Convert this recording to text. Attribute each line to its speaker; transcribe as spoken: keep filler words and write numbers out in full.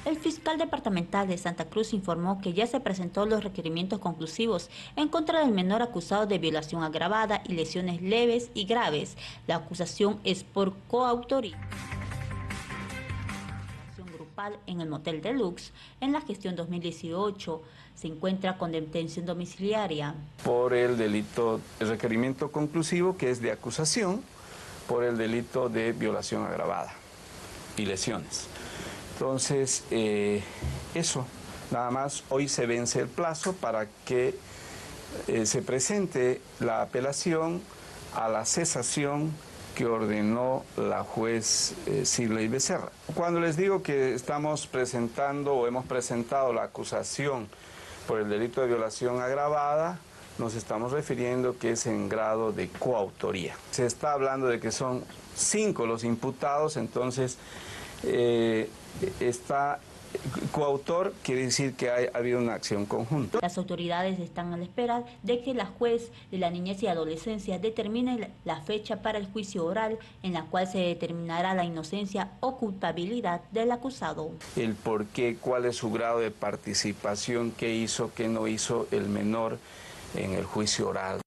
Speaker 1: El fiscal departamental de Santa Cruz informó que ya se presentó los requerimientos conclusivos en contra del menor acusado de violación agravada y lesiones leves y graves. La acusación es por coautoría grupal en el Motel Deluxe en la gestión dos mil dieciocho. Se encuentra con detención domiciliaria.
Speaker 2: Por el delito, el requerimiento conclusivo que es de acusación por el delito de violación agravada y lesiones. Entonces, eh, eso, nada más, hoy se vence el plazo para que eh, se presente la apelación a la cesación que ordenó la juez eh, Cirley Becerra. Cuando les digo que estamos presentando o hemos presentado la acusación por el delito de violación agravada, nos estamos refiriendo que es en grado de coautoría. Se está hablando de que son cinco los imputados, entonces eh, está coautor, quiere decir que ha habido una acción conjunta.
Speaker 1: Las autoridades están a la espera de que la juez de la niñez y adolescencia determine la fecha para el juicio oral, en la cual se determinará la inocencia o culpabilidad del acusado.
Speaker 2: El por qué, cuál es su grado de participación, qué hizo, qué no hizo el menor en el juicio oral.